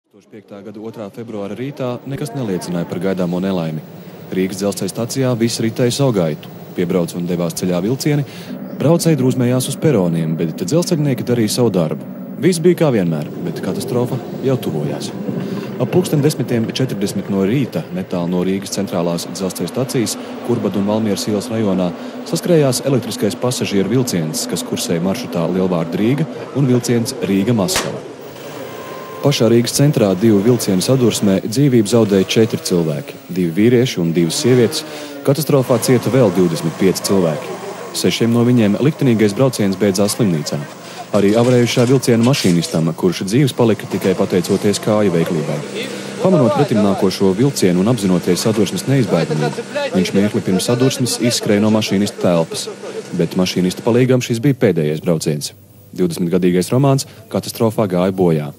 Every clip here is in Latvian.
2005. gada 2. februāra rītā nekas neliecināja par gaidāmo nelaimi. Rīgas dzelzceļa stacijā viss ritēja savu gaitu. Piebrauc un devās ceļā vilcieni, braucēji drūzmējās uz peroniem, bet dzelzceļnieki darīja savu darbu. Viss bija kā vienmēr, bet katastrofa jau tuvojās. Ap 10:40 no rīta, netālu no Rīgas centrālās dzelzceļa stacijas, Kurbadu un Valmieras ielas rajonā, saskrējās elektriskais pasažieru vilciens, kas kursēja maršrutā Lielvārda Rīga un vilciens Rīga-Maskava. Pašā Rīgas centrā divu vilcienu sadursmē dzīvību zaudēja 4 cilvēki, 2 vīrieši un 2 sievietes. Katastrofā cieta vēl 25 cilvēki. 6 no viņiem liktenīgais brauciens beidzās slimnīcā. Arī avarējušā vilciena mašīnistam, kurš dzīves palika tikai pateicoties kāju veiklībai. Pamanot pretim nākošo vilcienu un apzinoties sadursmes neizbēgamību, viņš mirkli pirms sadursmes izskrēja no mašīnista telpas. Bet mašīnista palīgam šis bija pēdējais brauciens. 20-gadīgais Romāns katastrofā gāja bojā.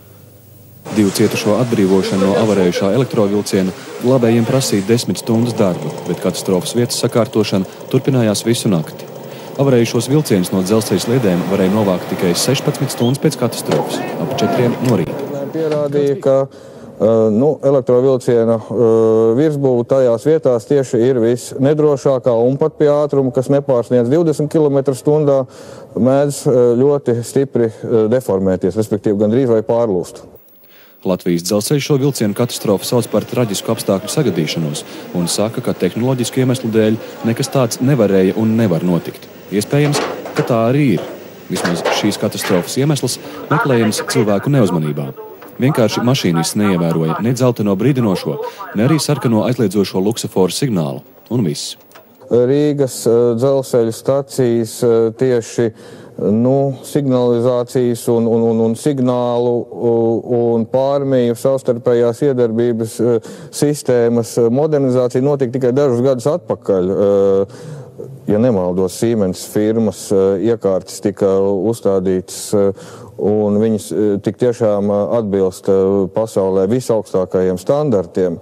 2 cietušo atbrīvošanu no avarējušā elektrovilciena glābējiem prasīja 10 stundas darbu, bet katastrofas vietas sakārtošana turpinājās visu nakti. Avarējušos vilcienus no dzelzceļa sliedēm varēja novākt tikai 16 stundas pēc katastrofas, ap 4 no rīta. Pierādīja, ka elektrovilciena virsbūve tajās vietās tieši ir visnedrošākā un pat pie ātruma, kas nepārsniedz 20 km/h, mēdz ļoti stipri deformēties, respektīvi gandrīz vai pārlūst. Latvijas dzelzceļš šo vilcienu katastrofu sauc par traģisku apstākļu sagadīšanos un saka, ka tehnoloģisku iemeslu dēļ nekas tāds nevarēja un nevar notikt. Iespējams, ka tā arī ir. Vismaz šīs katastrofas iemesls meklējams cilvēku neuzmanībā. Vienkārši mašīnists neievēroja ne dzelteno brīdinošo, ne arī sarkano aizliedzošo luksoforu signālu. Un viss. Rīgas dzelzceļa stacijas tieši signalizācijas un signālu un pārmiju savstarpējās iedarbības sistēmas modernizācija notika tikai dažus gadus atpakaļ. Ja nemaldos, Siemens firmas iekārtas tika uzstādītas un viņas tik tiešām atbilst pasaulē visaugstākajiem standartiem.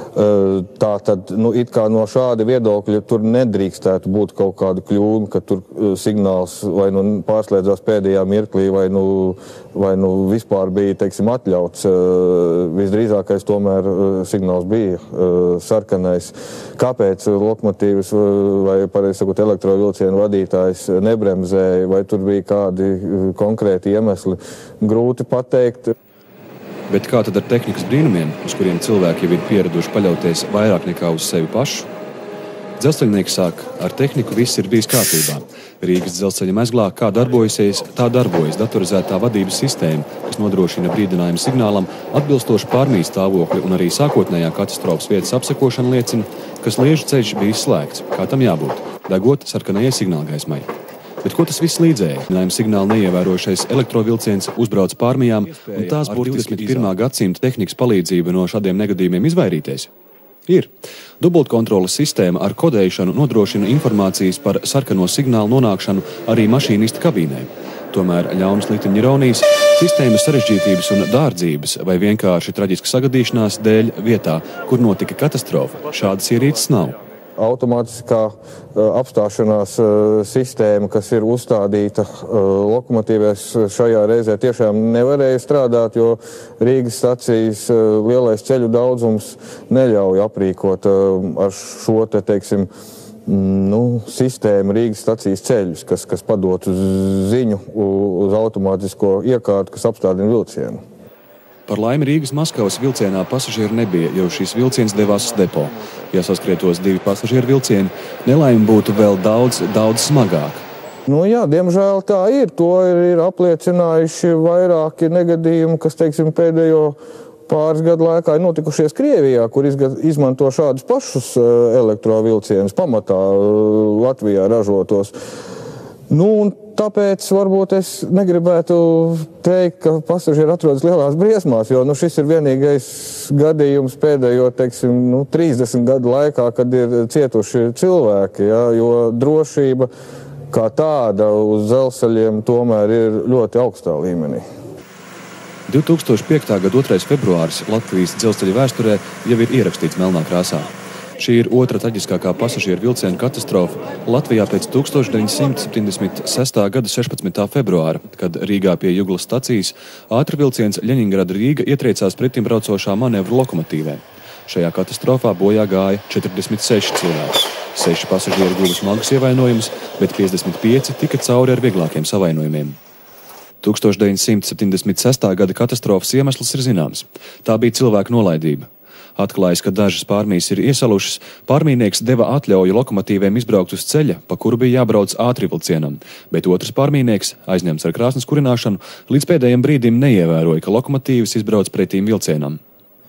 Tātad, it kā no šāda viedokļa tur nedrīkstētu būt kaut kāda kļūme, ka tur signāls vai pārslēdzās pēdējā mirklī, vai vispār bija, atļauts. Visdrīzākais tomēr signāls bija sarkanais. Kāpēc lokomotīvas vai, pareizi sakot, elektrovilcienu vadītājs nebremzēja, vai tur bija kādi konkrēti iemesli, grūti pateikt. Bet kā tad ar tehnikas brīnumiem, uz kuriem cilvēki jau ir pieraduši paļauties vairāk nekā uz sevi pašu? Dzelzceļnieki saka, ar tehniku viss ir bijis kārtībā. Rīgas dzelzceļa mezglā kā darbojusies, tā darbojas datorizētā vadības sistēma, kas nodrošina brīdinājumu signālam atbilstošu pārmijas stāvokli, un arī sākotnējā katastrofas vietas apsekošana liecina, ka sliežu ceļš bija slēgts, kā tam jābūt, degot sarkanajai signālgaismai. Bet ko tas viss līdzēja? Signālu neievērojušais elektrovilciens uzbrauc pārmijām, un tās būtu 21. gadsimta tehnikas palīdzība no šādiem negadījumiem izvairīties? Ir. Dubultkontroles sistēma ar kodēšanu nodrošina informācijas par sarkano signālu nonākšanu arī mašīnista kabīnē. Tomēr ļaunas likteņa ironijas, sistēmas sarežģītības un dārdzības vai vienkārši traģiska sagadīšanās dēļ vietā, kur notika katastrofa, šādas ierīces nav. Automātiskā apstāšanās sistēma, kas ir uzstādīta lokomotīvēs, šajā reizē tiešām nevarēja strādāt, jo Rīgas stacijas lielais ceļu daudzums neļauj aprīkot ar šo sistēmu Rīgas stacijas ceļus, kas padotu ziņu uz automātisko iekārtu, kas apstādina vilcienu. Par laimi Rīgas-Maskavas vilcienā pasažieru nebija, jo šis vilciens devās uz depo. Ja saskrietos 2 pasažieru vilcieni, nelaime būtu vēl daudz smagāka. Jā, diemžēl tā ir. To ir apliecinājuši vairāki negadījumi, kas, pēdējo pāris gadu laikā ir notikušies Krievijā, kur izmanto šādus pašus elektrovilcienus pamatā Latvijā ražotos. Tāpēc varbūt es negribētu teikt, ka pasažieri atrodas lielās briesmās, jo šis ir vienīgais gadījums pēdējo 30 gadu laikā, kad ir cietuši cilvēki, jo drošība kā tāda uz dzelzceļiem tomēr ir ļoti augstā līmenī. 2005. gada 2. februāris Latvijas dzelzceļa vēsturē jau ir ierakstīts melnā krāsā. Šī ir otra traģiskākā pasažieru vilciena katastrofa Latvijā pēc 1976. gada 16. februāra, kad Rīgā pie Juglas stacijas ātrvilciens Ļeņingrada-Rīga ietriecās pretimbraucošā manevru lokomotīvē. Šajā katastrofā bojā gāja 46 cilvēki. 6 pasažieri guva smagus ievainojumus, bet 55 tika cauri ar vieglākiem savainojumiem. 1976. gada katastrofas iemesls ir zināms. Tā bija cilvēku nolaidība. Atklājis, ka dažas pārmijas ir iesalušas, pārmijnieks deva atļauju lokomotīvēm izbraukt uz ceļa, pa kuru bija jābrauc ātrvilcienam, bet otrs pārmijnieks, aizņemts ar krāsnes kurināšanu, līdz pēdējiem brīdim neievēroja, ka lokomotīvs izbrauc pretīm vilcienam.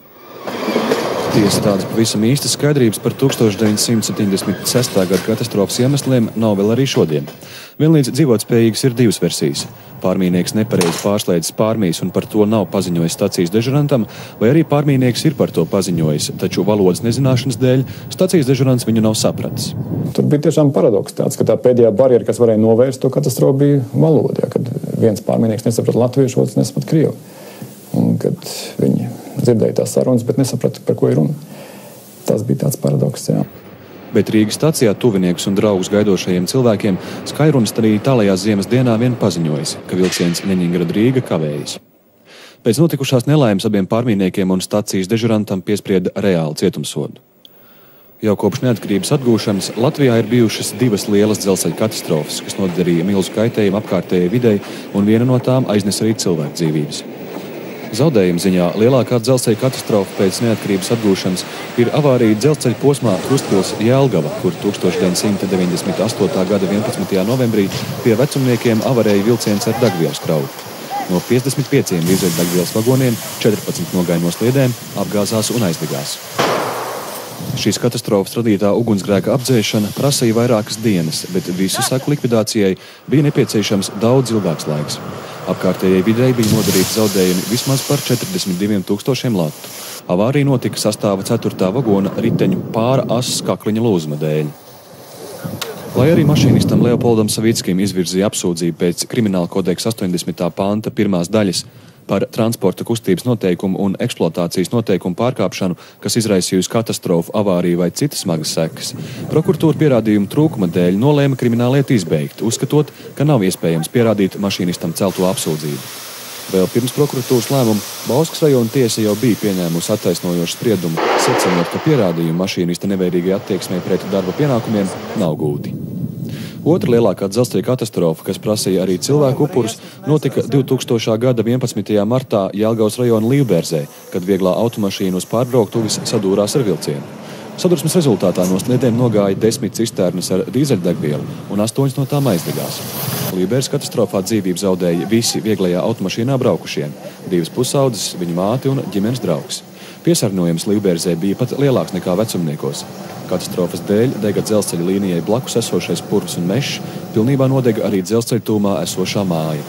Tiesa tādas pavisam īstas skaidrības par 1976. gada katastrofas iemesliem nav vēl arī šodien. Vienlīdz dzīvotspējīgas ir divas versijas. Pārmijnieks nepareizi pārslēdzis pārmijas un par to nav paziņojis stacijas dežurantam, vai arī pārmijnieks ir par to paziņojis, taču valodas nezināšanas dēļ stacijas dežurants viņu nav sapratis. Tur bija tiešām paradoks tāds, ka tā pēdējā barjera, kas varēja novērst to katastrofu, bija valoda, kad viens pārmijnieks nesaprata latviešu, otrs nesaprata krievu. Un kad viņi dzirdēja tās sarunas, bet nesaprata, par ko ir runa. Tas bija tāds paradoks, jā. Bet Rīgas stacijā tuviniekus un draugus gaidošajiem cilvēkiem Skairunis arī tālajā ziemas dienā vien paziņojis, ka vilciens Ļeņingrada-Rīga kavējas. Pēc notikušās nelaimes abiem pārmijniekiem un stacijas dežurantam piesprieda reālu cietumsodu. Jau kopš neatkarības atgūšanas Latvijā ir bijušas divas lielas dzelzceļa katastrofas, kas nodarīja milzu kaitējumu apkārtējai videi, un viena no tām aiznes arī cilvēku dzīvības. Zaudējuma ziņā lielākā dzelzceļa katastrofa pēc neatkarības atgūšanas ir avārija dzelzceļa posmā Krustpils-Jelgava, kur 1998. gada 11. novembrī pie vecumniekiem avarēja vilciens ar degvielas kravu. No 55 dīzeļdegvielas vagoniem 14 nogāja no sliedēm, apgāzās un aizdegās. Šīs katastrofas radītā ugunsgrēka apdzēšana prasīja vairākas dienas, bet visu seku likvidācijai bija nepieciešams daudz ilgāks laiks. Apkārtējai videi bija nodarīti zaudējumi vismaz par 42,000 latu. Avārija notika sastāva 4. vagona riteņu pāra asas kakliņa lūzuma dēļ. Lai arī mašīnistam Leopoldam Savickim izvirzīja apsūdzību pēc Krimināla kodeksa 80. panta 1. daļas par transporta kustības noteikumu un eksploatācijas noteikumu pārkāpšanu, kas izraisījusi katastrofu, avāriju vai citas smagas sekas, prokuratūra pierādījumu trūkuma dēļ nolēma krimināllietu izbeigt, uzskatot, ka nav iespējams pierādīt mašīnistam celto apsūdzību. Vēl pirms prokuratūras lēmuma Bauskas rajona tiesa jau bija pieņēmusi attaisnojošu spriedumu, secinot, ka pierādījumi mašīnista neveidīgai attieksmei pret darba pienākumiem nav gūti. Otra lielākā dzelzceļa katastrofa, kas prasīja arī cilvēku upurus, notika 2000. gada 11. martā Jelgavas rajona Līvbērzē, kad vieglā automašīna uz pārbrauktuves sadūrās ar vilcienu. Sadursmes rezultātā no sliedēm nogāja 10 cisternas ar dīzeļdegvielu un 8 no tām aizdegās. Līvbērzes katastrofā dzīvību zaudēja visi vieglajā automašīnā braukušie, 2 pusaudzes, viņa māte un ģimenes draugs. Piesārņojums Līvbērzē bija pat lielāks nekā vecumniekos. Katastrofas dēļ dega dzelzceļa līnijai blakus esošais purvs un mežs, pilnībā nodega arī dzelzceļa tūmā esošā māja.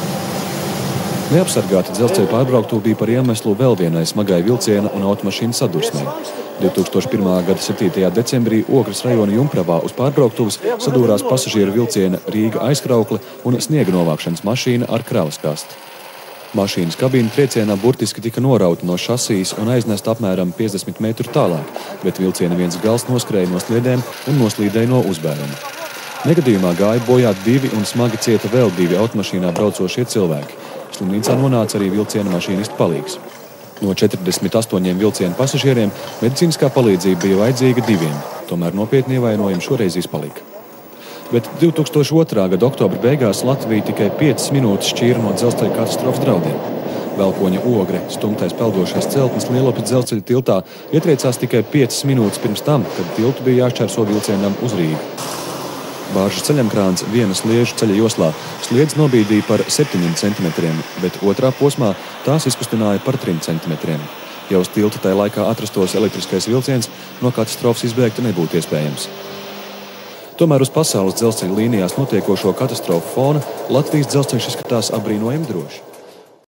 Neapsargāta dzelzceļa pārbrauktuve bija par iemeslu vēl vienai smagai vilciena un automašīnu sadursmei. 2001. gada 7. decembrī Okras rajona Jumpravā uz pārbrauktuves sadūrās pasažieru vilciena Rīga aizkraukle un sniega novākšanas mašīna ar kravas kasti. Mašīnas kabīne triecienā burtiski tika norauta no šasijas un aiznesta apmēram 50 metru tālāk, bet vilciena viens gals noskrēja no sliedēm un noslīdēja no uzbēruma. Negadījumā gāja bojā 2 un smagi cieta vēl 2 automašīnā braucošie cilvēki. Slimnīcā nonāca arī vilciena mašīnista palīgs. No 48 vilciena pasažieriem medicīniskā palīdzība bija vajadzīga 2, tomēr nopietni ievainojumi šoreiz izpalika. Bet 2002. gada oktobra beigās Latvija tikai 5 minūtes šķīra no dzelzceļa katastrofas draudiem. Velkoņa ogre, stumtais peldošais celtnis Lielupes dzelzceļa tiltā ietriecās tikai 5 minūtes pirms tam, kad tiltu bija jāšķērso vilcienam uz Rīgu. Bāržu ceļamkrāns vienas sliežu ceļa joslā sliedz nobīdīja par 7 centimetriem, bet otrā posmā tās izkustināja par 3 centimetriem. Ja uz tilta tajā laikā atrastos elektriskais vilciens, no katastrofas izbēgta nebūtu iespējams. Tomēr uz pasaules dzelzceļa līnijās notiekošo katastrofu fona Latvijas dzelzceļš izskatās apbrīnojami droši.